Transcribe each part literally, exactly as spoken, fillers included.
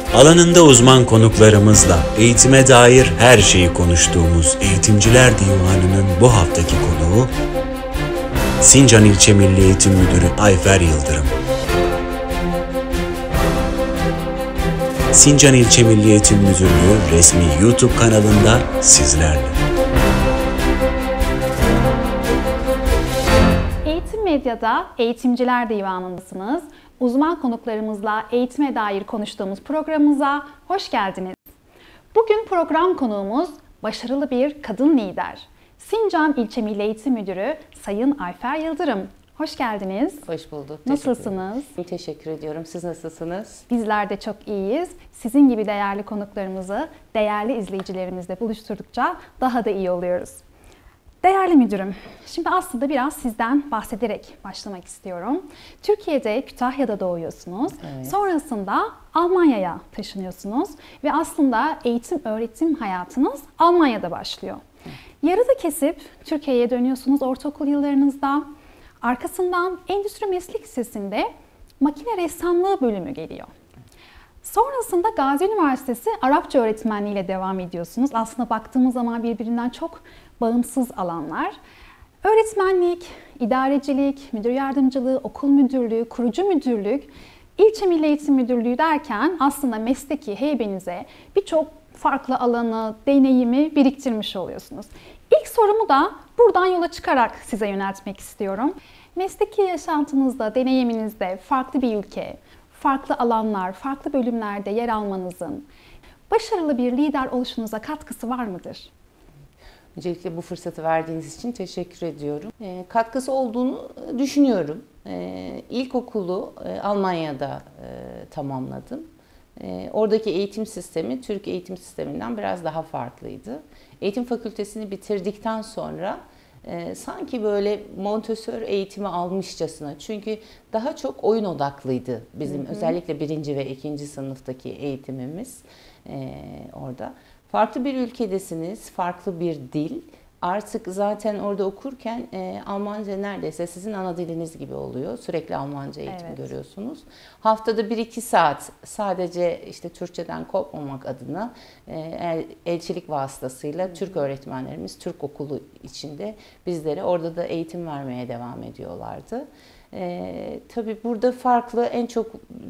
Alanında uzman konuklarımızla eğitime dair her şeyi konuştuğumuz Eğitimciler Divanı'nın bu haftaki konuğu Sincan İlçe Milli Eğitim Müdürü Ayfer Yıldırım. Sincan İlçe Milli Eğitim Müdürlüğü resmi YouTube kanalında sizlerle. Eğitim Medya'da Eğitimciler Divanı'ndasınız. Uzman konuklarımızla eğitime dair konuştuğumuz programımıza hoş geldiniz. Bugün program konuğumuz başarılı bir kadın lider. Sincan İlçe Milli Eğitim Müdürü Sayın Ayfer Yıldırım. Hoş geldiniz. Hoş bulduk. Nasılsınız? Teşekkür, teşekkür ediyorum. Siz nasılsınız? Bizler de çok iyiyiz. Sizin gibi değerli konuklarımızı değerli izleyicilerimizle buluşturdukça daha da iyi oluyoruz. Değerli müdürüm, şimdi aslında biraz sizden bahsederek başlamak istiyorum. Türkiye'de, Kütahya'da doğuyorsunuz. Evet. Sonrasında Almanya'ya taşınıyorsunuz ve aslında eğitim öğretim hayatınız Almanya'da başlıyor. Evet. Yarıda kesip Türkiye'ye dönüyorsunuz ortaokul yıllarınızda. Arkasından Endüstri Meslek Lisesi'nde makine ressamlığı bölümü geliyor. Sonrasında Gazi Üniversitesi Arapça öğretmenliğiyle devam ediyorsunuz. Aslında baktığımız zaman birbirinden çok bağımsız alanlar. Öğretmenlik, idarecilik, müdür yardımcılığı, okul müdürlüğü, kurucu müdürlük, ilçe milli eğitim müdürlüğü derken aslında mesleki heybenize birçok farklı alanı, deneyimi biriktirmiş oluyorsunuz. İlk sorumu da buradan yola çıkarak size yöneltmek istiyorum. Mesleki yaşantınızda, deneyiminizde farklı bir ülke, farklı alanlar, farklı bölümlerde yer almanızın başarılı bir lider oluşunuza katkısı var mıdır? Öncelikle bu fırsatı verdiğiniz için teşekkür ediyorum. E, katkısı olduğunu düşünüyorum. E, ilkokulu e, Almanya'da e, tamamladım. E, oradaki eğitim sistemi Türk eğitim sisteminden biraz daha farklıydı. Eğitim fakültesini bitirdikten sonra e, sanki böyle Montessori eğitimi almışçasına, çünkü daha çok oyun odaklıydı bizim, hı hı. özellikle birinci ve ikinci sınıftaki eğitimimiz e, orada. Farklı bir ülkedesiniz, farklı bir dil. Artık zaten orada okurken e, Almanca neredeyse sizin ana diliniz gibi oluyor. Sürekli Almanca eğitim evet. görüyorsunuz. Haftada bir iki saat sadece işte Türkçeden kopmamak adına e, el, elçilik vasıtasıyla hmm. Türk öğretmenlerimiz Türk okulu içinde bizlere orada da eğitim vermeye devam ediyorlardı. Ee, tabii burada farklı, en çok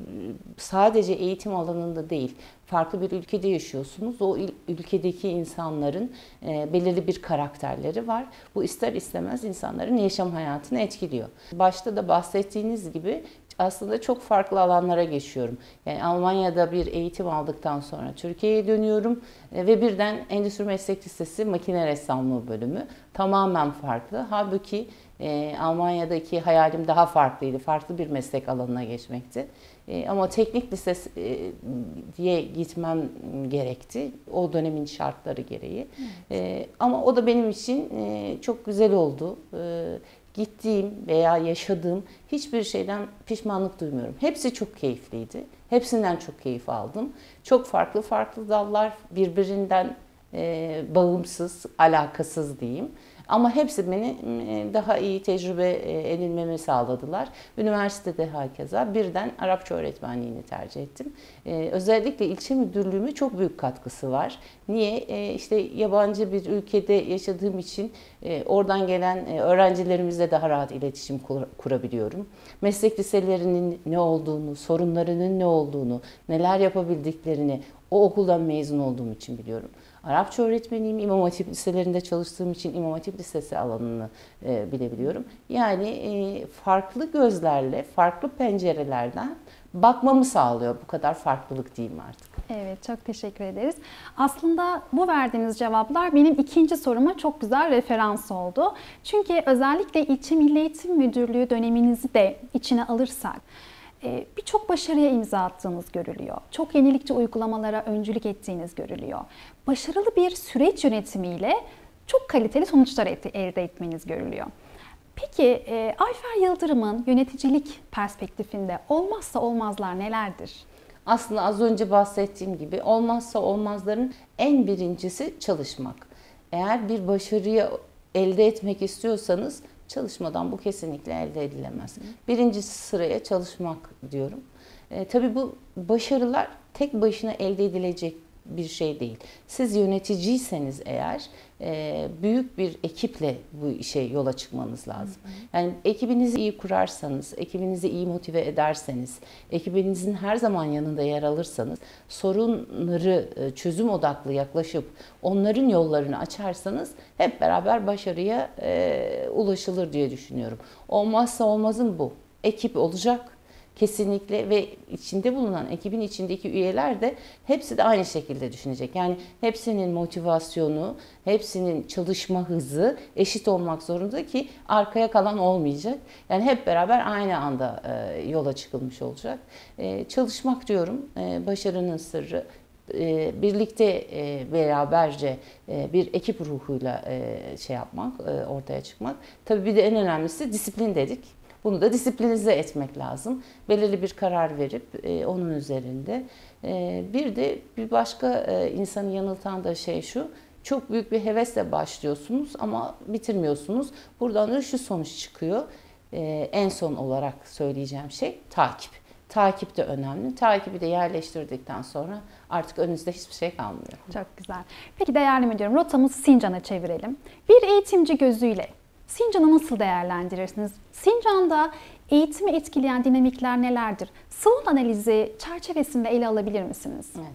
sadece eğitim alanında değil, farklı bir ülkede yaşıyorsunuz. O ülkedeki insanların e, belirli bir karakterleri var. Bu ister istemez insanların yaşam hayatını etkiliyor. Başta da bahsettiğiniz gibi aslında çok farklı alanlara geçiyorum. Yani Almanya'da bir eğitim aldıktan sonra Türkiye'ye dönüyorum e, ve birden Endüstri Meslek Lisesi Makine Ressamlığı bölümü tamamen farklı. Halbuki e, Almanya'daki hayalim daha farklıydı. Farklı bir meslek alanına geçmekti. E, ama teknik lisesi e, diye gitmem gerekti. O dönemin şartları gereği. Evet. E, ama o da benim için e, çok güzel oldu. E, Gittiğim veya yaşadığım hiçbir şeyden pişmanlık duymuyorum. Hepsi çok keyifliydi. Hepsinden çok keyif aldım. Çok farklı farklı dallar, birbirinden e, bağımsız, alakasız diyeyim. Ama hepsi beni daha iyi tecrübe edinmemi sağladılar. Üniversitede hakeza birden Arapça öğretmenliğini tercih ettim. Ee, özellikle ilçe müdürlüğüme çok büyük katkısı var. Niye? Ee, işte yabancı bir ülkede yaşadığım için e, oradan gelen e, öğrencilerimizle daha rahat iletişim kur, kurabiliyorum. Meslek liselerinin ne olduğunu, sorunlarının ne olduğunu, neler yapabildiklerini o okuldan mezun olduğum için biliyorum. Arapça öğretmeniyim, İmam Hatip liselerinde çalıştığım için İmam Hatip Lisesi alanını e, bilebiliyorum. Yani e, farklı gözlerle, farklı pencerelerden bakmamı sağlıyor. Bu kadar farklılık diyeyim artık. Evet, çok teşekkür ederiz. Aslında bu verdiğiniz cevaplar benim ikinci soruma çok güzel referans oldu. Çünkü özellikle İlçe Milli Eğitim Müdürlüğü döneminizi de içine alırsak, birçok başarıya imza attığınız görülüyor. Çok yenilikçi uygulamalara öncülük ettiğiniz görülüyor. Başarılı bir süreç yönetimiyle çok kaliteli sonuçlar elde etmeniz görülüyor. Peki Ayfer Yıldırım'ın yöneticilik perspektifinde olmazsa olmazlar nelerdir? Aslında az önce bahsettiğim gibi olmazsa olmazların en birincisi çalışmak. Eğer bir başarıyı elde etmek istiyorsanız çalışmadan bu kesinlikle elde edilemez. Birincisi sıraya çalışmak diyorum. E, tabii bu başarılar tek başına elde edilecek bir şey değil. Siz yöneticiyseniz eğer e, büyük bir ekiple bu işe yola çıkmanız lazım. Yani ekibinizi iyi kurarsanız, ekibinizi iyi motive ederseniz, ekibinizin her zaman yanında yer alırsanız, sorunları e, çözüm odaklı yaklaşıp onların yollarını açarsanız hep beraber başarıya e, ulaşılır diye düşünüyorum. Olmazsa olmazım bu. Ekip olacak. Kesinlikle ve içinde bulunan ekibin içindeki üyeler de hepsi de aynı şekilde düşünecek. Yani hepsinin motivasyonu, hepsinin çalışma hızı eşit olmak zorunda ki arkaya kalan olmayacak. Yani hep beraber aynı anda e, yola çıkılmış olacak. E, çalışmak diyorum e, başarının sırrı. E, birlikte e, beraberce e, bir ekip ruhuyla e, şey yapmak, e, ortaya çıkmak. Tabii bir de en önemlisi disiplin dedik. Bunu da disiplinize etmek lazım. Belirli bir karar verip e, onun üzerinde. E, bir de bir başka e, insanı yanıltan da şey şu. Çok büyük bir hevesle başlıyorsunuz ama bitirmiyorsunuz. Buradan da şu sonuç çıkıyor. E, en son olarak söyleyeceğim şey takip. Takip de önemli. Takibi de yerleştirdikten sonra artık önünüzde hiçbir şey kalmıyor. Çok güzel. Peki değerli müdürüm, rotamızı Sincan'a çevirelim. Bir eğitimci gözüyle Sincan'ı nasıl değerlendirirsiniz? Sincan'da eğitimi etkileyen dinamikler nelerdir? SWOT analizi çerçevesinde ele alabilir misiniz? Evet.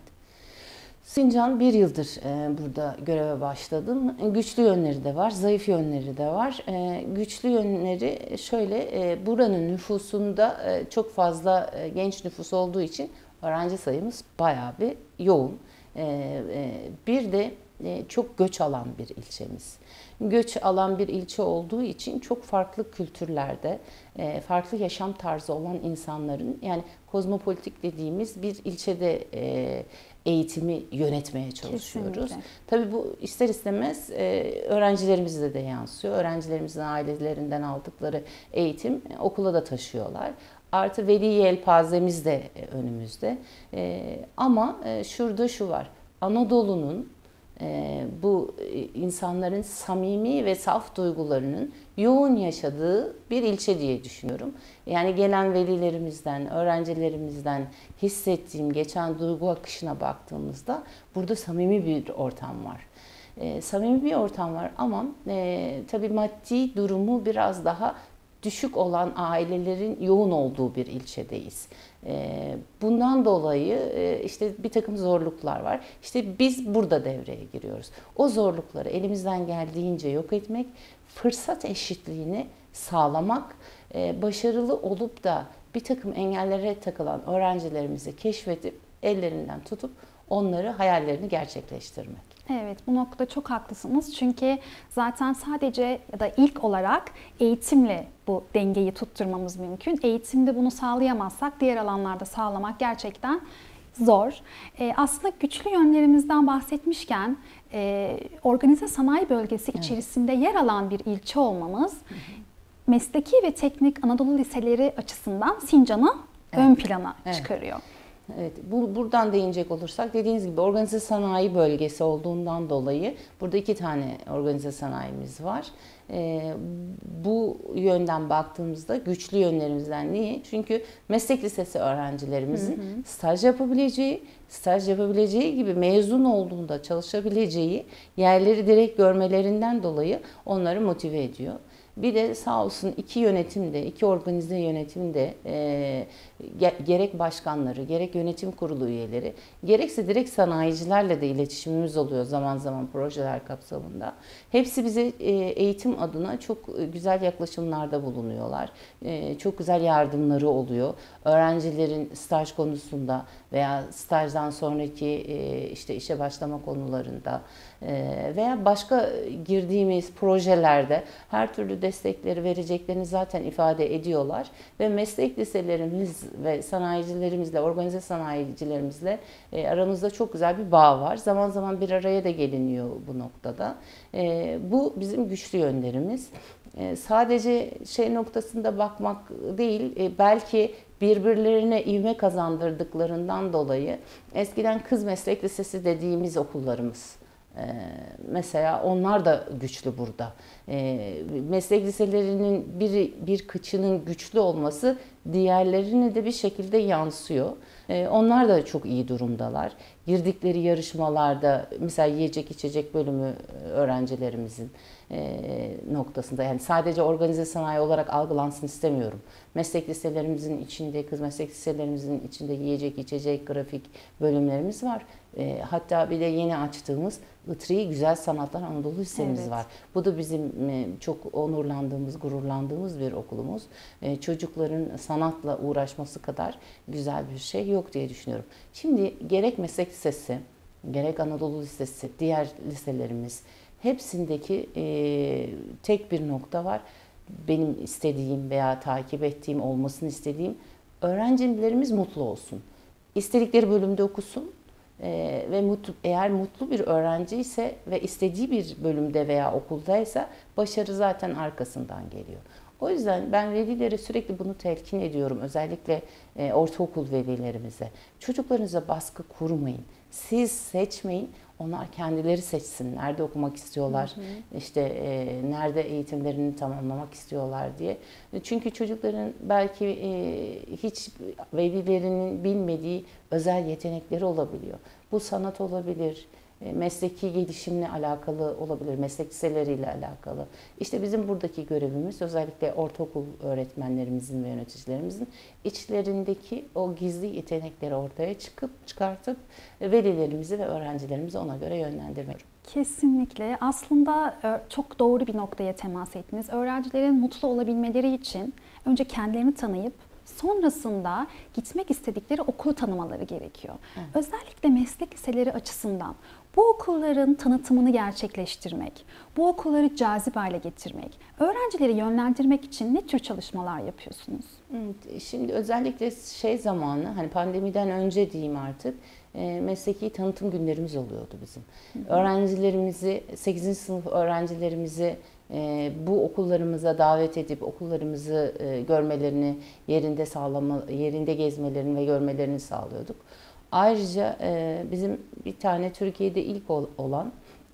Sincan bir yıldır e, burada göreve başladım. Güçlü yönleri de var, zayıf yönleri de var. E, güçlü yönleri şöyle, e, buranın nüfusunda e, çok fazla e, genç nüfus olduğu için öğrenci sayımız bayağı bir yoğun. E, e, bir de e, çok göç alan bir ilçemiz. Göç alan bir ilçe olduğu için çok farklı kültürlerde, e, farklı yaşam tarzı olan insanların, yani kozmopolitik dediğimiz bir ilçede e, eğitimi yönetmeye çalışıyoruz. Kesinlikle. Tabii bu ister istemez e, öğrencilerimize de yansıyor. Öğrencilerimizin ailelerinden aldıkları eğitim e, okula da taşıyorlar. Artı veli yelpazemiz de e, önümüzde. E, ama e, şurada şu var. Anadolu'nun e, bu e, insanların samimi ve saf duygularının yoğun yaşadığı bir ilçe diye düşünüyorum. Yani gelen velilerimizden, öğrencilerimizden hissettiğim geçen duygu akışına baktığımızda burada samimi bir ortam var. E, samimi bir ortam var ama e, tabii maddi durumu biraz daha düşük olan ailelerin yoğun olduğu bir ilçedeyiz. Bundan dolayı işte bir takım zorluklar var. İşte biz burada devreye giriyoruz. O zorlukları elimizden geldiğince yok etmek, fırsat eşitliğini sağlamak, başarılı olup da bir takım engellere takılan öğrencilerimizi keşfedip ellerinden tutup onları hayallerini gerçekleştirmek. Evet, bu noktada çok haklısınız. Çünkü zaten sadece ya da ilk olarak eğitimle bu dengeyi tutturmamız mümkün. Eğitimde bunu sağlayamazsak diğer alanlarda sağlamak gerçekten zor. Ee, aslında güçlü yönlerimizden bahsetmişken e, organize sanayi bölgesi Evet. içerisinde yer alan bir ilçe olmamız, hı hı, mesleki ve teknik Anadolu liseleri açısından Sincan'ı evet. ön plana evet. çıkarıyor. Evet, bu, buradan değinecek olursak dediğiniz gibi organize sanayi bölgesi olduğundan dolayı burada iki tane organize sanayimiz var. Ee, bu yönden baktığımızda güçlü yönlerimizden niye? Çünkü meslek lisesi öğrencilerimizin hı hı. staj yapabileceği, staj yapabileceği gibi mezun olduğunda çalışabileceği yerleri direkt görmelerinden dolayı onları motive ediyor. Bir de sağ olsun iki yönetim de, iki organize yönetim de e, gerek başkanları, gerek yönetim kurulu üyeleri, gerekse direkt sanayicilerle de iletişimimiz oluyor zaman zaman projeler kapsamında. Hepsi bize e, eğitim adına çok güzel yaklaşımlarda bulunuyorlar. E, çok güzel yardımları oluyor. Öğrencilerin staj konusunda veya stajdan sonraki e, işte işe başlama konularında e, veya başka girdiğimiz projelerde her türlü destekleri vereceklerini zaten ifade ediyorlar ve meslek liselerimiz ve sanayicilerimizle, organize sanayicilerimizle e, aramızda çok güzel bir bağ var. Zaman zaman bir araya da geliniyor bu noktada. E, bu bizim güçlü yönlerimiz. E, sadece şey noktasında bakmak değil, e, belki birbirlerine ivme kazandırdıklarından dolayı eskiden kız meslek lisesi dediğimiz okullarımız, mesela onlar da güçlü burada. Meslek liselerinin bir, bir kıçının güçlü olması diğerlerine de bir şekilde yansıyor. E, onlar da çok iyi durumdalar. Girdikleri yarışmalarda mesela yiyecek içecek bölümü öğrencilerimizin e, noktasında, yani sadece organize sanayi olarak algılansın istemiyorum. Meslek liselerimizin içinde, kız meslek liselerimizin içinde yiyecek içecek grafik bölümlerimiz var. E, hatta bir de yeni açtığımız İ T R İ Güzel Sanatlar Anadolu Lisemiz Evet. var. Bu da bizim e, çok onurlandığımız, gururlandığımız bir okulumuz. E, çocukların sanatla uğraşması kadar güzel bir şey yok diye düşünüyorum. Şimdi gerek meslek lisesi, gerek Anadolu Lisesi, diğer liselerimiz hepsindeki e, tek bir nokta var. Benim istediğim veya takip ettiğim, olmasını istediğim, öğrencilerimiz mutlu olsun. İstedikleri bölümde okusun. Ee, ve mutlu, eğer mutlu bir öğrenci ise ve istediği bir bölümde veya okuldaysa başarı zaten arkasından geliyor. O yüzden ben velilere sürekli bunu telkin ediyorum. Özellikle e, ortaokul velilerimize. Çocuklarınıza baskı kurmayın. Siz seçmeyin. Onlar kendileri seçsin. Nerede okumak istiyorlar, hı hı. işte e, nerede eğitimlerini tamamlamak istiyorlar diye. Çünkü çocukların belki e, hiç velilerinin bilmediği özel yetenekleri olabiliyor. Bu sanat olabilir, e, mesleki gelişimle alakalı olabilir, meslek liseleriyle alakalı. İşte bizim buradaki görevimiz özellikle ortaokul öğretmenlerimizin ve yöneticilerimizin içlerindeki o gizli yetenekleri ortaya çıkıp çıkartıp velilerimizi ve öğrencilerimizi ona göre yönlendirmek. Kesinlikle. Aslında çok doğru bir noktaya temas ettiniz. Öğrencilerin mutlu olabilmeleri için önce kendilerini tanıyıp sonrasında gitmek istedikleri okulu tanımaları gerekiyor. Evet. Özellikle meslek liseleri açısından bu okulların tanıtımını gerçekleştirmek, bu okulları cazip hale getirmek, öğrencileri yönlendirmek için ne tür çalışmalar yapıyorsunuz? Şimdi özellikle şey zamanı, hani pandemiden önce diyeyim artık, e, mesleki tanıtım günlerimiz oluyordu bizim. Hı hı. Öğrencilerimizi, sekizinci sınıf öğrencilerimizi e, bu okullarımıza davet edip okullarımızı e, görmelerini, yerinde sağlama, yerinde gezmelerini ve görmelerini sağlıyorduk. Ayrıca e, bizim bir tane Türkiye'de ilk ol, olan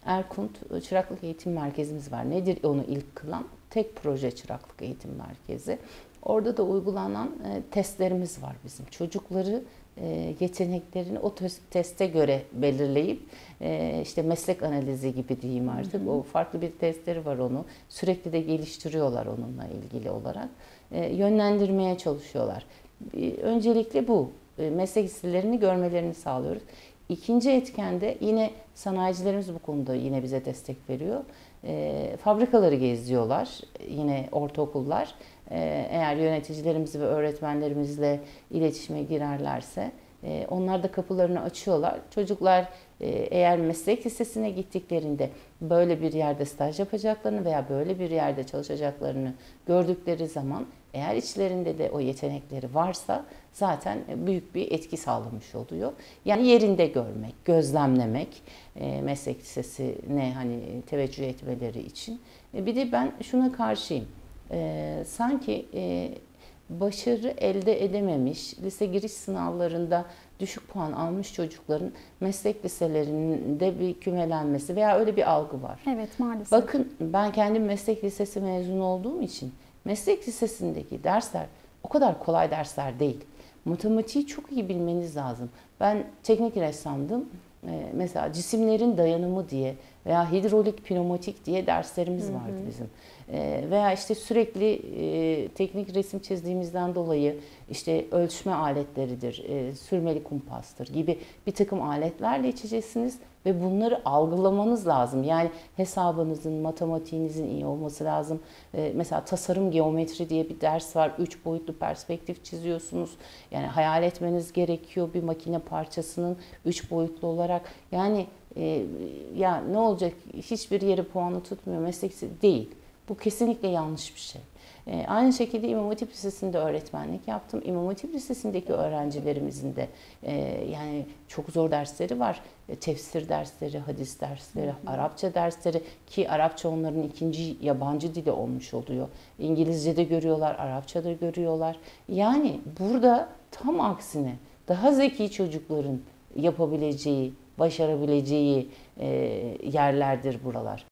Erkunt Çıraklık Eğitim Merkezimiz var. Nedir onu ilk kılan? Tek proje çıraklık eğitim merkezi. Orada da uygulanan e, testlerimiz var bizim. Çocukları e, yeteneklerini o teste göre belirleyip e, işte meslek analizi gibi diyeyim artık. Hı hı. O farklı bir testleri var onu. Sürekli de geliştiriyorlar onunla ilgili olarak. E, yönlendirmeye çalışıyorlar. E, öncelikle bu. E, meslek liselerini görmelerini sağlıyoruz. İkinci etken de yine sanayicilerimiz bu konuda yine bize destek veriyor. E, fabrikaları geziyorlar, yine ortaokullar. E, eğer yöneticilerimiz ve öğretmenlerimizle iletişime girerlerse e, onlar da kapılarını açıyorlar. Çocuklar e, eğer meslek lisesine gittiklerinde böyle bir yerde staj yapacaklarını veya böyle bir yerde çalışacaklarını gördükleri zaman eğer içlerinde de o yetenekleri varsa zaten büyük bir etki sağlamış oluyor. Yani yerinde görmek, gözlemlemek e, meslek lisesine hani teveccüh etmeleri için. E, bir de ben şuna karşıyım. E, sanki e, başarı elde edememiş, lise giriş sınavlarında düşük puan almış çocukların meslek liselerinde bir kümelenmesi veya öyle bir algı var. Evet, maalesef. Bakın ben kendim meslek lisesi mezunu olduğum için meslek lisesindeki dersler o kadar kolay dersler değil. Matematiği çok iyi bilmeniz lazım. Ben teknik ressamdım. Ee, mesela cisimlerin dayanımı diye veya hidrolik, pneumatik diye derslerimiz vardı hı hı. bizim. Ee, veya işte sürekli e, teknik resim çizdiğimizden dolayı işte ölçme aletleridir, e, sürmeli kumpastır gibi bir takım aletlerle içeceksiniz ve bunları algılamanız lazım. Yani hesabınızın, matematiğinizin iyi olması lazım. Ee, mesela tasarım geometri diye bir ders var. Üç boyutlu perspektif çiziyorsunuz. Yani hayal etmeniz gerekiyor bir makine parçasının üç boyutlu olarak. Yani e, ya ne olacak? Hiçbir yeri puanı tutmuyor. Meslek değil. Bu kesinlikle yanlış bir şey. E, aynı şekilde İmam Hatip Lisesi'nde öğretmenlik yaptım. İmam Hatip Lisesi'ndeki öğrencilerimizin de e, yani çok zor dersleri var. E, tefsir dersleri, hadis dersleri, hı hı. Arapça dersleri ki Arapça onların ikinci yabancı dili olmuş oluyor. İngilizce de görüyorlar, Arapça da görüyorlar. Yani burada tam aksine daha zeki çocukların yapabileceği, başarabileceği e, yerlerdir buralar.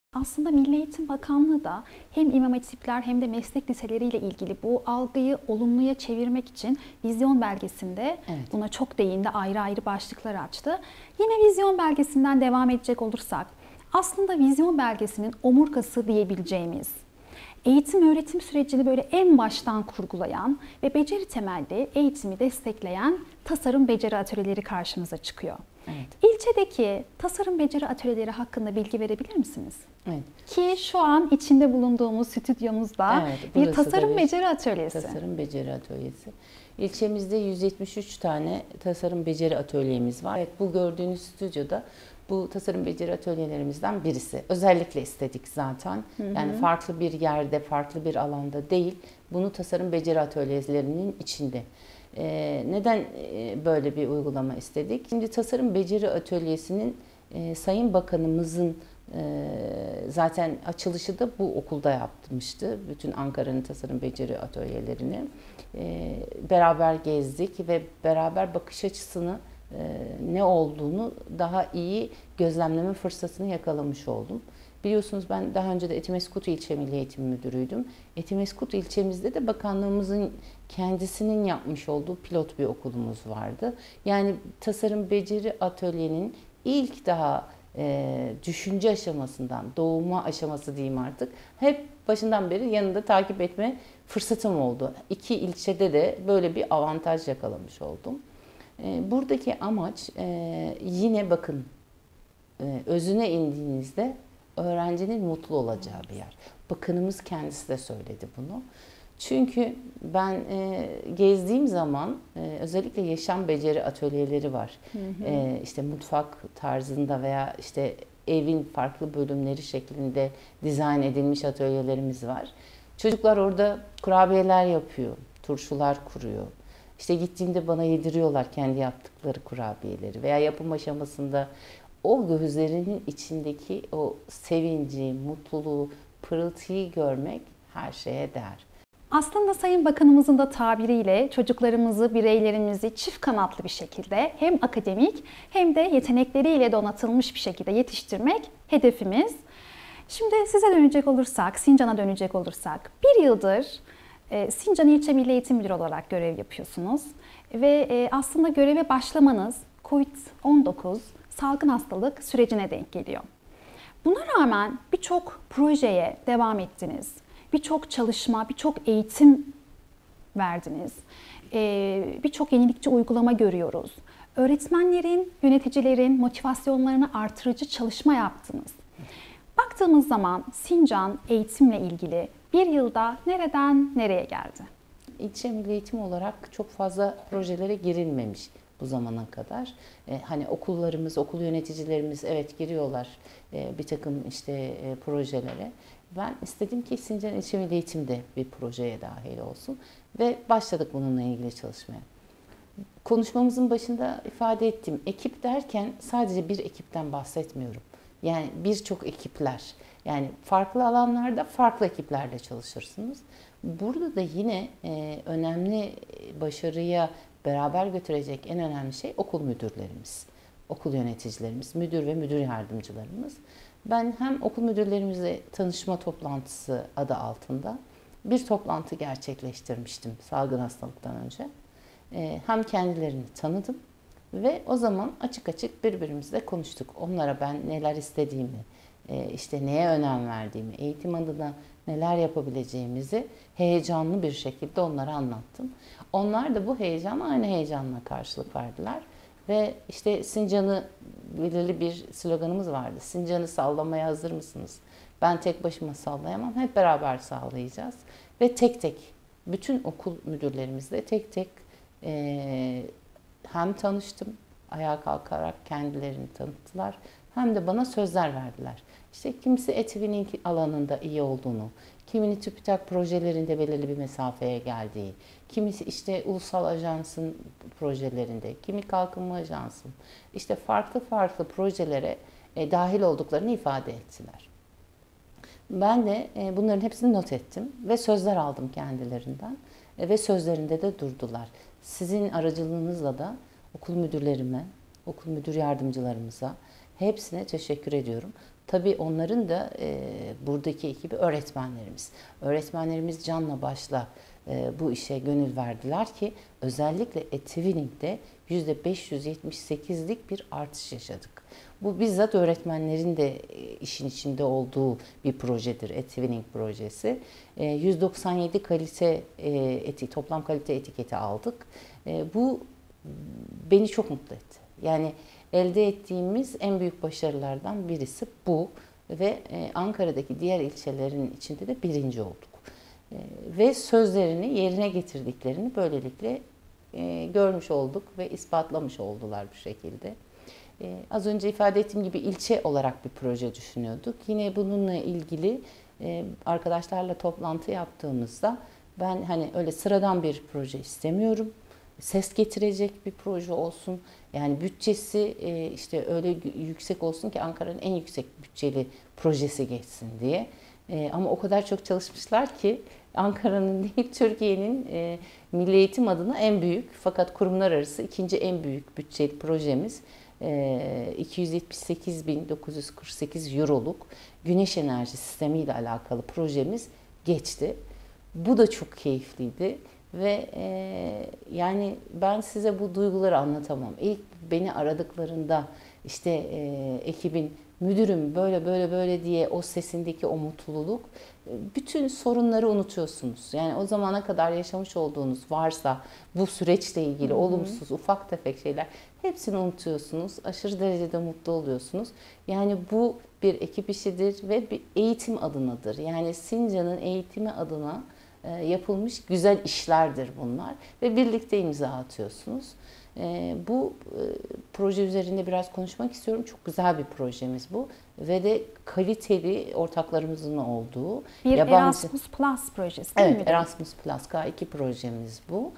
Aslında Milli Eğitim Bakanlığı da hem İmam Hatipler hem de meslek liseleriyle ilgili bu algıyı olumluya çevirmek için vizyon belgesinde Evet. buna çok değindi, ayrı ayrı başlıklar açtı. Yine vizyon belgesinden devam edecek olursak, aslında vizyon belgesinin omurgası diyebileceğimiz, eğitim öğretim sürecini böyle en baştan kurgulayan ve beceri temelli eğitimi destekleyen tasarım beceri atölyeleri karşımıza çıkıyor. Evet. İlçedeki tasarım beceri atölyeleri hakkında bilgi verebilir misiniz? Evet. Ki şu an içinde bulunduğumuz stüdyomuzda Evet, bir burası tasarım da bir beceri atölyesi. Tasarım beceri atölyesi. İlçemizde yüz yetmiş üç tane tasarım beceri atölyemiz var. Evet, bu gördüğünüz stüdyoda bu tasarım beceri atölyelerimizden birisi. Özellikle istedik zaten. Hı hı. Yani farklı bir yerde, farklı bir alanda değil. Bunu tasarım beceri atölyelerinin içinde. Ee, neden e, böyle bir uygulama istedik? Şimdi tasarım beceri atölyesinin e, Sayın Bakanımızın e, zaten açılışı da bu okulda yapmıştı. Bütün Ankara'nın tasarım beceri atölyelerini e, beraber gezdik ve beraber bakış açısını e, ne olduğunu daha iyi gözlemleme fırsatını yakalamış oldum. Biliyorsunuz ben daha önce de Etimeskut İlçe Milli Eğitim Müdürüydüm. Etimeskut ilçemizde de bakanlığımızın kendisinin yapmış olduğu pilot bir okulumuz vardı. Yani tasarım beceri atölyenin ilk daha e, düşünce aşamasından, doğuma aşaması diyeyim artık, hep başından beri yanında takip etme fırsatım oldu. İki ilçede de böyle bir avantaj yakalamış oldum. E, buradaki amaç e, yine bakın e, özüne indiğinizde öğrencinin mutlu olacağı bir yer. Bakanımız kendisi de söyledi bunu. Çünkü ben e, gezdiğim zaman e, özellikle yaşam beceri atölyeleri var. Hı hı. E, işte mutfak tarzında veya işte evin farklı bölümleri şeklinde dizayn edilmiş atölyelerimiz var. Çocuklar orada kurabiyeler yapıyor, turşular kuruyor. İşte gittiğimde bana yediriyorlar kendi yaptıkları kurabiyeleri veya yapım aşamasında o gözlerinin içindeki o sevinci, mutluluğu, pırıltıyı görmek her şeye değer. Aslında Sayın Bakanımızın da tabiriyle çocuklarımızı, bireylerimizi çift kanatlı bir şekilde hem akademik hem de yetenekleriyle donatılmış bir şekilde yetiştirmek hedefimiz. Şimdi size dönecek olursak, Sincan'a dönecek olursak, bir yıldır e, Sincan İlçe Milli Eğitim Müdürü olarak görev yapıyorsunuz. Ve e, aslında göreve başlamanız kovid on dokuz salgın hastalık sürecine denk geliyor. Buna rağmen birçok projeye devam ettiniz. Birçok çalışma, birçok eğitim verdiniz. Ee, birçok yenilikçi uygulama görüyoruz. Öğretmenlerin, yöneticilerin motivasyonlarını artırıcı çalışma yaptınız. Baktığımız zaman Sincan eğitimle ilgili bir yılda nereden nereye geldi? İlçe Milli Eğitim olarak çok fazla projelere girilmemiş bu zamana kadar. Ee, hani okullarımız, okul yöneticilerimiz evet giriyorlar e, bir takım işte e, projelere. Ben istedim ki Sincan İlçe Milli Eğitim'de bir projeye dahil olsun ve başladık bununla ilgili çalışmaya. Konuşmamızın başında ifade ettiğim ekip derken sadece bir ekipten bahsetmiyorum. Yani birçok ekipler, yani farklı alanlarda farklı ekiplerle çalışırsınız. Burada da yine e, önemli başarıya beraber götürecek en önemli şey okul müdürlerimiz, okul yöneticilerimiz, müdür ve müdür yardımcılarımız. Ben hem okul müdürlerimizle tanışma toplantısı adı altında bir toplantı gerçekleştirmiştim salgın hastalıktan önce. Hem kendilerini tanıdım ve o zaman açık açık birbirimizle konuştuk. Onlara ben neler istediğimi, işte neye önem verdiğimi, eğitim adına neler yapabileceğimizi heyecanlı bir şekilde onlara anlattım. Onlar da bu heyecanla aynı heyecanla karşılık verdiler. Ve işte Sincan'ı belirli bir sloganımız vardı. Sincan'ı sallamaya hazır mısınız? Ben tek başıma sallayamam. Hep beraber sallayacağız. Ve tek tek bütün okul müdürlerimizle tek tek e, hem tanıştım. Ayağa kalkarak kendilerini tanıttılar. Hem de bana sözler verdiler. İşte kimisi Etvin'in alanında iyi olduğunu, kimini TÜBİTAK projelerinde belirli bir mesafeye geldiği, kimisi işte ulusal ajansın projelerinde, kimi kalkınma ajansın, işte farklı farklı projelere e, dahil olduklarını ifade ettiler. Ben de e, bunların hepsini not ettim ve sözler aldım kendilerinden e, ve sözlerinde de durdular. Sizin aracılığınızla da okul müdürlerime, okul müdür yardımcılarımıza hepsine teşekkür ediyorum. Tabii onların da e, buradaki ekibi öğretmenlerimiz. Öğretmenlerimiz canla başla e, bu işe gönül verdiler ki özellikle e-Twinning'de yüzde beş yüz yetmiş sekizlik bir artış yaşadık. Bu bizzat öğretmenlerin de e, işin içinde olduğu bir projedir, e-Twinning projesi. E, yüz doksan yedi kalite e, eti, toplam kalite etiketi aldık. E, bu beni çok mutlu etti. Yani elde ettiğimiz en büyük başarılardan birisi bu ve e, Ankara'daki diğer ilçelerin içinde de birinci olduk. E, ve sözlerini yerine getirdiklerini böylelikle e, görmüş olduk ve ispatlamış oldular bu şekilde. E, az önce ifade ettiğim gibi ilçe olarak bir proje düşünüyorduk. Yine bununla ilgili e, arkadaşlarla toplantı yaptığımızda ben hani öyle sıradan bir proje istemiyorum. Ses getirecek bir proje olsun. Yani bütçesi işte öyle yüksek olsun ki Ankara'nın en yüksek bütçeli projesi geçsin diye. Ama o kadar çok çalışmışlar ki Ankara'nın değil Türkiye'nin milli eğitim adına en büyük fakat kurumlar arası ikinci en büyük bütçeli projemiz iki yüz yetmiş sekiz bin dokuz yüz kırk sekiz euroluk güneş enerji sistemiyle alakalı projemiz geçti. Bu da çok keyifliydi. Ve e, yani ben size bu duyguları anlatamam. İlk beni aradıklarında işte e, ekibin müdürüm böyle böyle böyle diye o sesindeki o mutluluk, e, bütün sorunları unutuyorsunuz. Yani o zamana kadar yaşamış olduğunuz varsa bu süreçle ilgili Hı-hı. olumsuz ufak tefek şeyler hepsini unutuyorsunuz. Aşırı derecede mutlu oluyorsunuz. Yani bu bir ekip işidir ve bir eğitim adınadır. Yani Sincan'ın eğitimi adına yapılmış güzel işlerdir bunlar ve birlikte imza atıyorsunuz. Bu proje üzerinde biraz konuşmak istiyorum. Çok güzel bir projemiz bu ve de kaliteli ortaklarımızın olduğu. Bir yabancı... Erasmus Plus projesi değil mi? Evet, Erasmus Plus K iki projemiz bu.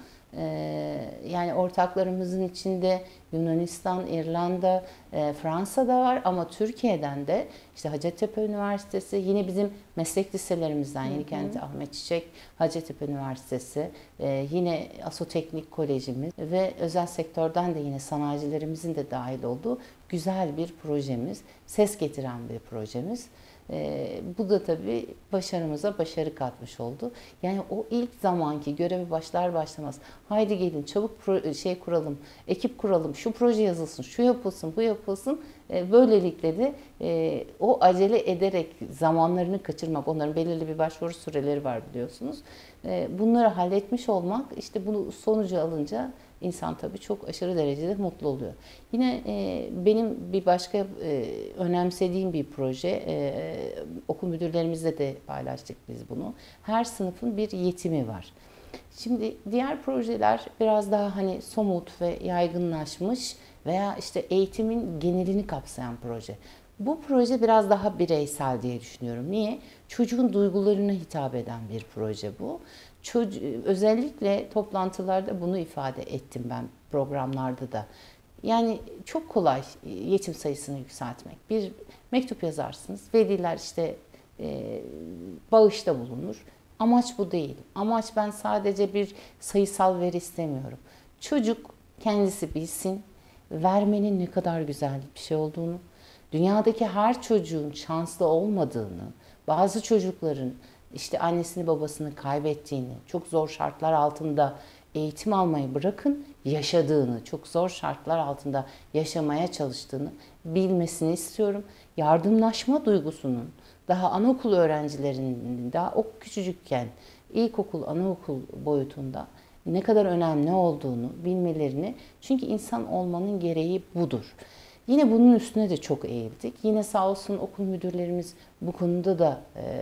Yani ortaklarımızın içinde Yunanistan, İrlanda, Fransa da var ama Türkiye'den de işte Hacettepe Üniversitesi, yine bizim meslek liselerimizden Yenikent Ahmet Çiçek, Hacettepe Üniversitesi, yine Asoteknik Kolejimiz ve özel sektörden de yine sanayicilerimizin de dahil olduğu güzel bir projemiz, ses getiren bir projemiz. Ee, bu da tabii başarımıza başarı katmış oldu. Yani o ilk zamanki görevi başlar başlamaz haydi gelin çabuk pro- şey kuralım, ekip kuralım, şu proje yazılsın, şu yapılsın, bu yapılsın. Ee, böylelikle de e, o acele ederek zamanlarını kaçırmak, onların belirli bir başvuru süreleri var biliyorsunuz. Ee, bunları halletmiş olmak, işte bunu sonucu alınca İnsan tabii çok aşırı derecede mutlu oluyor. Yine e, benim bir başka e, önemsediğim bir proje, e, okul müdürlerimizle de paylaştık biz bunu. Her sınıfın bir yetimi var. Şimdi diğer projeler biraz daha hani somut ve yaygınlaşmış veya işte eğitimin genelini kapsayan proje. Bu proje biraz daha bireysel diye düşünüyorum. Niye? Çocuğun duygularına hitap eden bir proje bu. Çocuğu, özellikle toplantılarda bunu ifade ettim ben, programlarda da. Yani çok kolay yetim sayısını yükseltmek. Bir mektup yazarsınız, veliler işte e, bağışta bulunur. Amaç bu değil. Amaç ben sadece bir sayısal veri istemiyorum. Çocuk kendisi bilsin, vermenin ne kadar güzel bir şey olduğunu, dünyadaki her çocuğun şanslı olmadığını, bazı çocukların işte annesini babasını kaybettiğini, çok zor şartlar altında eğitim almayı bırakın, yaşadığını, çok zor şartlar altında yaşamaya çalıştığını bilmesini istiyorum. Yardımlaşma duygusunun daha anaokul öğrencilerinin daha o küçücükken ilkokul, anaokul boyutunda ne kadar önemli olduğunu bilmelerini, çünkü insan olmanın gereği budur. Yine bunun üstüne de çok eğildik. Yine sağ olsun okul müdürlerimiz bu konuda da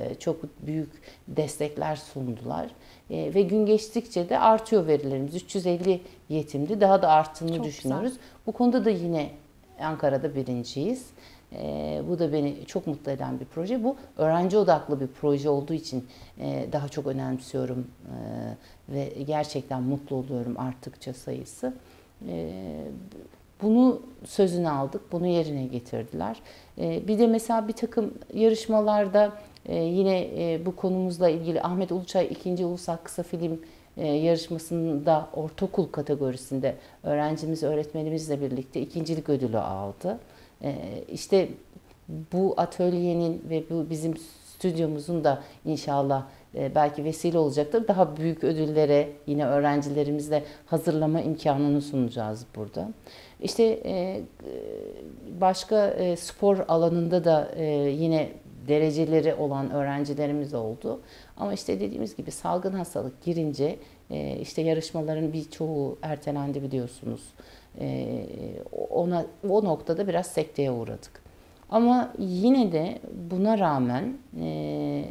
çok büyük destekler sundular. Ve gün geçtikçe de artıyor verilerimiz. üç yüz elli yetimdi. Daha da arttığını çok düşünüyoruz. Güzel. Bu konuda da yine Ankara'da birinciyiz. Bu da beni çok mutlu eden bir proje. Bu öğrenci odaklı bir proje olduğu için daha çok önemsiyorum ve gerçekten mutlu oluyorum arttıkça sayısı. Bunu sözünü aldık, bunu yerine getirdiler. Bir de mesela bir takım yarışmalarda yine bu konumuzla ilgili Ahmet Uluçay ikinci Ulusal Kısa Film yarışmasında ortaokul kategorisinde öğrencimiz, öğretmenimizle birlikte ikincilik ödülü aldı. İşte bu atölyenin ve bu bizim stüdyomuzun da inşallah e, belki vesile olacaktır. Daha büyük ödüllere yine öğrencilerimizle hazırlama imkanını sunacağız burada. İşte e, başka e, spor alanında da e, yine dereceleri olan öğrencilerimiz oldu. Ama işte dediğimiz gibi salgın hastalık girince e, işte yarışmaların birçoğu ertelendi biliyorsunuz. E, ona o noktada biraz sekteye uğradık. Ama yine de buna rağmen e,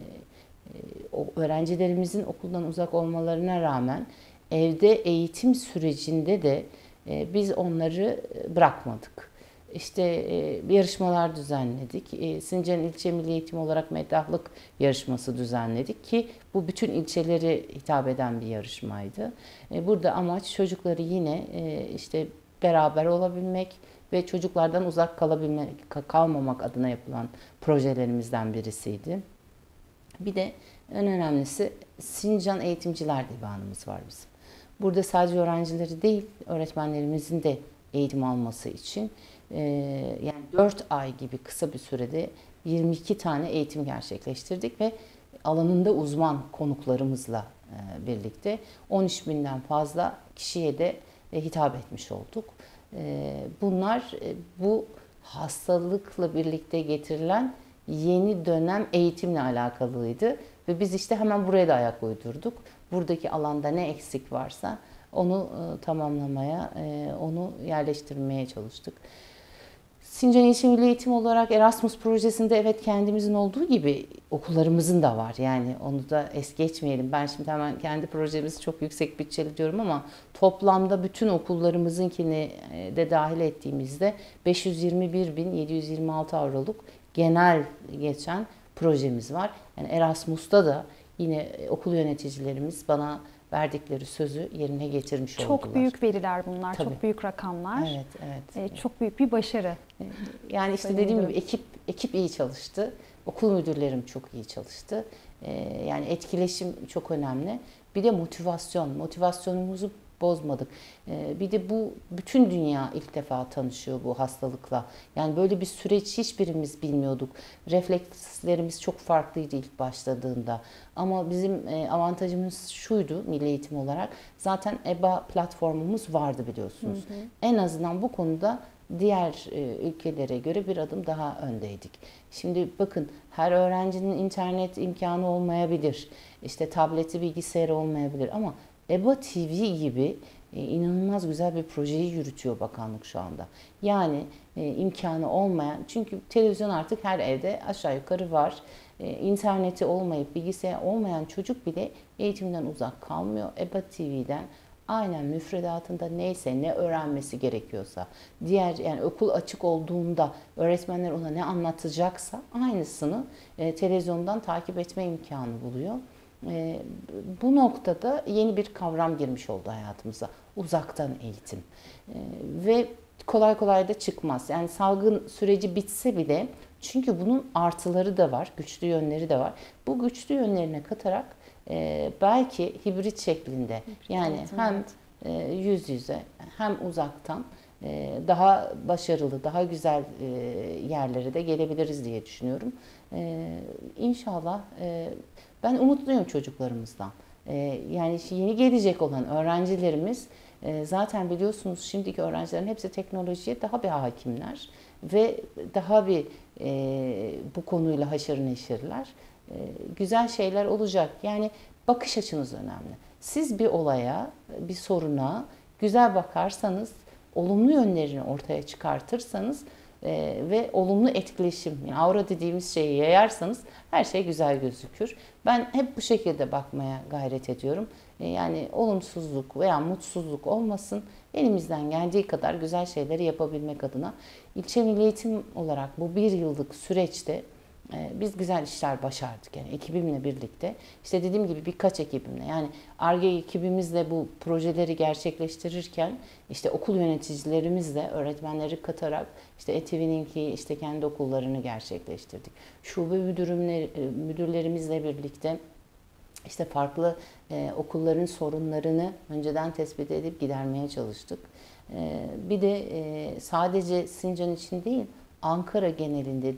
o öğrencilerimizin okuldan uzak olmalarına rağmen evde eğitim sürecinde de e, biz onları bırakmadık. İşte e, yarışmalar düzenledik. E, Sincan İlçe Milli Eğitim olarak meddahlık yarışması düzenledik ki bu bütün ilçeleri hitap eden bir yarışmaydı. E, burada amaç çocukları yine e, işte beraber olabilmek ve çocuklardan uzak kalabilmek, kalmamak adına yapılan projelerimizden birisiydi. Bir de en önemlisi Sincan Eğitimciler Divanımız var bizim. Burada sadece öğrencileri değil, öğretmenlerimizin de eğitim alması için e, yani dört ay gibi kısa bir sürede yirmi iki tane eğitim gerçekleştirdik ve alanında uzman konuklarımızla e, birlikte on üç binden fazla kişiye de e, hitap etmiş olduk. E, bunlar e, bu hastalıkla birlikte getirilen yeni dönem eğitimle alakalıydı ve biz işte hemen buraya da ayak uydurduk. Buradaki alanda ne eksik varsa onu e, tamamlamaya, e, onu yerleştirmeye çalıştık. Sincan İlçe Milli Eğitim olarak Erasmus projesinde evet kendimizin olduğu gibi okullarımızın da var. Yani onu da es geçmeyelim. Ben şimdi hemen kendi projemizi çok yüksek bütçeli diyorum ama toplamda bütün okullarımızınkini de dahil ettiğimizde beş yüz yirmi bir bin yedi yüz yirmi altı avroluk genel geçen projemiz var. Yani Erasmus'ta da yine okul yöneticilerimiz bana verdikleri sözü yerine getirmiş çok oldular. Çok büyük veriler bunlar, Tabii. Çok büyük rakamlar. Evet, evet. Ee, çok büyük bir başarı. Yani işte dediğim gibi ekip ekip iyi çalıştı. Okul müdürlerim çok iyi çalıştı. Ee, yani etkileşim çok önemli. Bir de motivasyon. Motivasyonumuzu bozmadık. Ee, bir de bu bütün dünya ilk defa tanışıyor bu hastalıkla. Yani böyle bir süreç hiçbirimiz bilmiyorduk. Reflekslerimiz çok farklıydı ilk başladığında. Ama bizim avantajımız şuydu milli eğitim olarak. Zaten E B A platformumuz vardı biliyorsunuz. Hı hı. En azından bu konuda diğer ülkelere göre bir adım daha öndeydik. Şimdi bakın her öğrencinin internet imkanı olmayabilir. İşte tableti, bilgisayarı olmayabilir ama E B A T V gibi e, inanılmaz güzel bir projeyi yürütüyor bakanlık şu anda. Yani e, imkanı olmayan, çünkü televizyon artık her evde aşağı yukarı var. E, interneti olmayıp bilgisayar olmayan çocuk bile eğitimden uzak kalmıyor. E B A T V'den aynen müfredatında neyse, ne öğrenmesi gerekiyorsa, diğer yani okul açık olduğunda öğretmenler ona ne anlatacaksa aynısını e, televizyondan takip etme imkanı buluyor. E, bu noktada yeni bir kavram girmiş oldu hayatımıza. Uzaktan eğitim. E, ve kolay kolay da çıkmaz. Yani salgın süreci bitse bile, çünkü bunun artıları da var, güçlü yönleri de var. Bu güçlü yönlerine katarak e, belki hibrit şeklinde, hibrit yani eğitim, hem evet. e, yüz yüze hem uzaktan e, daha başarılı, daha güzel e, yerlere de gelebiliriz diye düşünüyorum. E, İnşallah e, ben umutluyum çocuklarımızdan. E, yani yeni gelecek olan öğrencilerimiz e, zaten biliyorsunuz şimdiki öğrencilerin hepsi teknolojiye daha bir hakimler ve daha bir e, bu konuyla haşır neşirler. E, güzel şeyler olacak. Yani bakış açınız önemli. Siz bir olaya, bir soruna güzel bakarsanız, olumlu yönlerini ortaya çıkartırsanız e, ve olumlu etkileşim, yani aura dediğimiz şeyi yayarsanız her şey güzel gözükür. Ben hep bu şekilde bakmaya gayret ediyorum. E, yani olumsuzluk veya mutsuzluk olmasın. Elimizden geldiği kadar güzel şeyleri yapabilmek adına ilçe milli eğitim olarak bu bir yıllık süreçte e, biz güzel işler başardık. Yani ekibimle birlikte. İşte dediğim gibi birkaç ekibimle, yani Ar-Ge ekibimizle bu projeleri gerçekleştirirken işte okul yöneticilerimizle öğretmenleri katarak işte E T V'ninki işte kendi okullarını gerçekleştirdik. Şube müdürümler, müdürlerimizle birlikte işte farklı e, okulların sorunlarını önceden tespit edip gidermeye çalıştık. E, bir de e, sadece Sincan için değil, Ankara genelinde de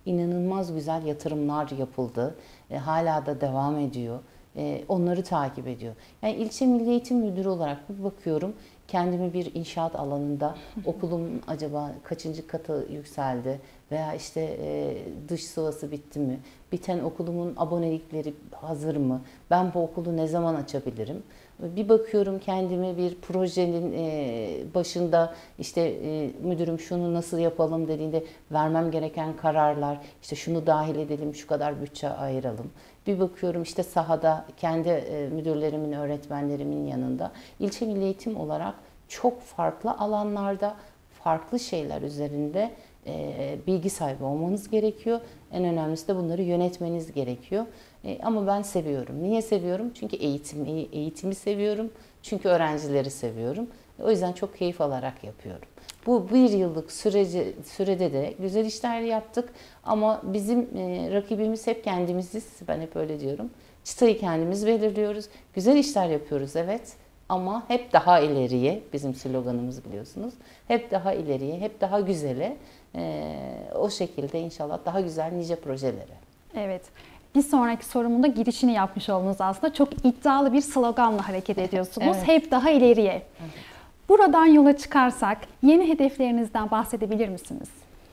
inanılmaz güzel yatırımlar yapıldı. E, hala da devam ediyor. E, onları takip ediyor. Yani ilçe Milli Eğitim Müdürü olarak bir bakıyorum, kendimi bir inşaat alanında okulum acaba kaçıncı katı yükseldi veya işte e, dış sıvası bitti mi? Biten okulumun abonelikleri hazır mı? Ben bu okulu ne zaman açabilirim? Bir bakıyorum kendimi bir projenin e, başında, işte e, müdürüm şunu nasıl yapalım dediğinde vermem gereken kararlar, işte şunu dahil edelim, şu kadar bütçe ayıralım. Bir bakıyorum işte sahada kendi e, müdürlerimin, öğretmenlerimin yanında ilçe milli eğitim olarak çok farklı alanlarda, farklı şeyler üzerinde e, bilgi sahibi olmanız gerekiyor. En önemlisi de bunları yönetmeniz gerekiyor. E, ama ben seviyorum. Niye seviyorum? Çünkü eğitim, eğitimi seviyorum. Çünkü öğrencileri seviyorum. O yüzden çok keyif alarak yapıyorum. Bu bir yıllık süreci, sürede de güzel işler yaptık. Ama bizim e, rakibimiz hep kendimiziz. Ben hep öyle diyorum. Çıtayı kendimiz belirliyoruz. Güzel işler yapıyoruz, evet. Ama hep daha ileriye, bizim sloganımız biliyorsunuz. Hep daha ileriye, hep daha güzele. E, o şekilde inşallah daha güzel nice projelere. Evet. Bir sonraki sorumun da girişini yapmış oldunuz aslında. Çok iddialı bir sloganla hareket ediyorsunuz. Evet. Hep daha ileriye. Evet. Buradan yola çıkarsak yeni hedeflerinizden bahsedebilir misiniz?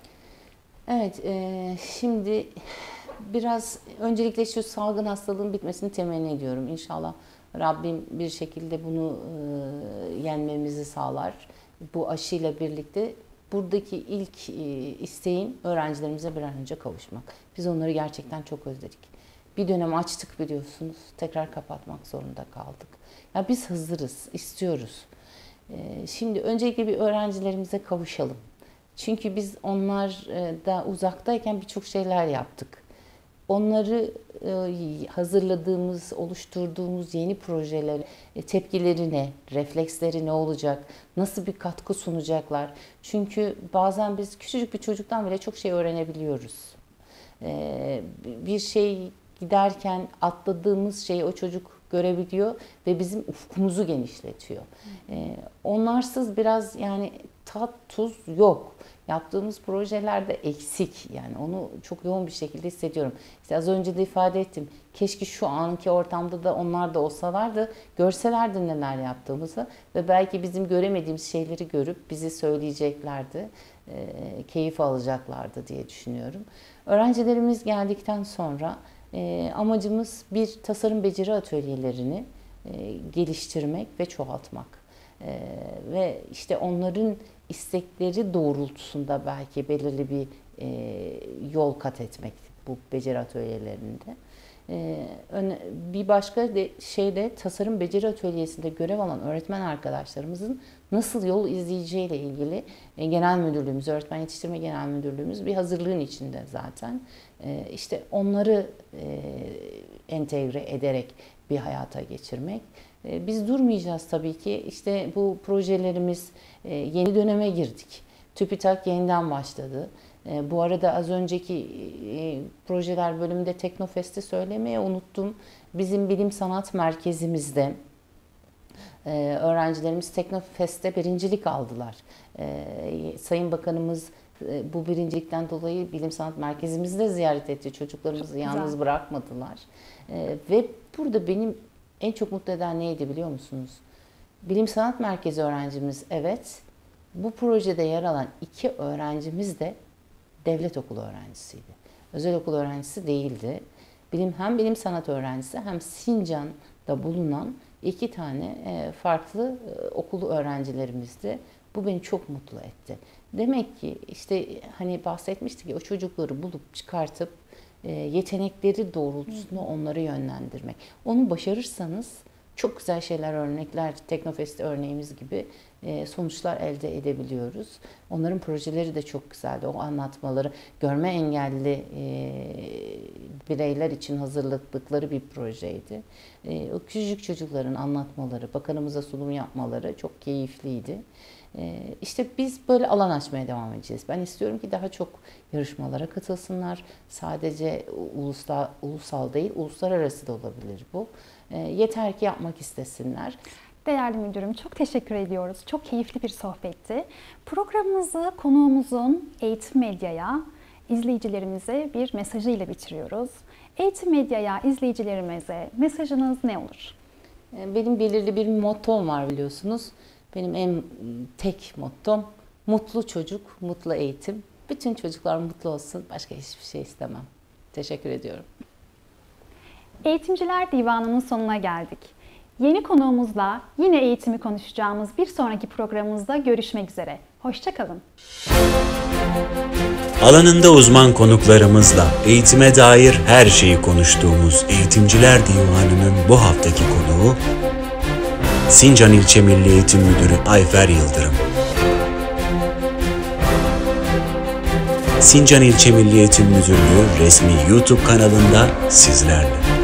Evet, e, şimdi biraz öncelikle şu salgın hastalığın bitmesini temenni ediyorum. İnşallah Rabbim bir şekilde bunu e, yenmemizi sağlar. Bu aşıyla birlikte buradaki ilk e, isteğim öğrencilerimize bir an önce kavuşmak. Biz onları gerçekten çok özledik. Bir dönem açtık biliyorsunuz, tekrar kapatmak zorunda kaldık. Ya biz hazırız, istiyoruz. E, şimdi öncelikle bir öğrencilerimize kavuşalım. Çünkü biz onlar da uzaktayken birçok şeyler yaptık. Onları hazırladığımız, oluşturduğumuz yeni projeler, tepkileri ne, refleksleri ne olacak, nasıl bir katkı sunacaklar? Çünkü bazen biz küçücük bir çocuktan bile çok şey öğrenebiliyoruz. Bir şey giderken atladığımız şeyi o çocuk görebiliyor ve bizim ufkumuzu genişletiyor. Onlarsız biraz yani tat, tuz yok. Yaptığımız projelerde eksik. Yani onu çok yoğun bir şekilde hissediyorum. İşte az önce de ifade ettim. Keşke şu anki ortamda da onlar da olsalardı, görselerdi neler yaptığımızı ve belki bizim göremediğimiz şeyleri görüp bizi söyleyeceklerdi, e, keyif alacaklardı diye düşünüyorum. Öğrencilerimiz geldikten sonra e, amacımız bir tasarım beceri atölyelerini e, geliştirmek ve çoğaltmak. E, ve işte onların istekleri doğrultusunda belki belirli bir e, yol kat etmek bu beceri atölyelerinde. E, öne, bir başka de, şey de tasarım beceri atölyesinde görev alan öğretmen arkadaşlarımızın nasıl yol izleyeceğiyle ilgili e, genel müdürlüğümüz, öğretmen yetiştirme genel müdürlüğümüz bir hazırlığın içinde zaten. E, işte onları e, entegre ederek bir hayata geçirmek. Biz durmayacağız tabii ki. İşte bu projelerimiz yeni döneme girdik. TÜBİTAK yeniden başladı. Bu arada az önceki projeler bölümünde Teknofest'i söylemeye unuttum. Bizim bilim sanat merkezimizde öğrencilerimiz Teknofest'te birincilik aldılar. Sayın Bakanımız bu birincilikten dolayı bilim sanat merkezimizi de ziyaret etti. Çocuklarımızı yalnız bırakmadılar. Ve burada benim en çok mutlu eden neydi biliyor musunuz? Bilim Sanat Merkezi öğrencimiz evet. Bu projede yer alan iki öğrencimiz de devlet okulu öğrencisiydi. Özel okul öğrencisi değildi. Bilim, hem bilim sanat öğrencisi hem Sincan'da bulunan iki tane farklı okulu öğrencilerimizdi. Bu beni çok mutlu etti. Demek ki işte hani bahsetmiştik ya, o çocukları bulup çıkartıp yetenekleri doğrultusunda onları yönlendirmek. Onu başarırsanız çok güzel şeyler, örnekler, Teknofest örneğimiz gibi sonuçlar elde edebiliyoruz. Onların projeleri de çok güzeldi. O anlatmaları, görme engelli bireyler için hazırladıkları bir projeydi. O küçücük çocukların anlatmaları, bakanımıza sunum yapmaları çok keyifliydi. İşte biz böyle alan açmaya devam edeceğiz. Ben istiyorum ki daha çok yarışmalara katılsınlar. Sadece ulusal, ulusal değil, uluslararası da olabilir bu. Yeter ki yapmak istesinler. Değerli müdürüm, çok teşekkür ediyoruz. Çok keyifli bir sohbetti. Programımızı konuğumuzun Eğitim Medya'ya izleyicilerimize bir mesajıyla bitiriyoruz. Eğitim Medya'ya, izleyicilerimize mesajınız ne olur? Benim belirli bir mottom var biliyorsunuz. Benim en tek mottom mutlu çocuk, mutlu eğitim. Bütün çocuklar mutlu olsun. Başka hiçbir şey istemem. Teşekkür ediyorum. Eğitimciler Divanı'nın sonuna geldik. Yeni konuğumuzla yine eğitimi konuşacağımız bir sonraki programımızda görüşmek üzere. Hoşça kalın. Alanında uzman konuklarımızla eğitime dair her şeyi konuştuğumuz Eğitimciler Divanı'nın bu haftaki konuğu Sincan İlçe Milli Eğitim Müdürü Ayfer Yıldırım. Sincan İlçe Milli Eğitim Müdürlüğü resmi YouTube kanalında sizlerle.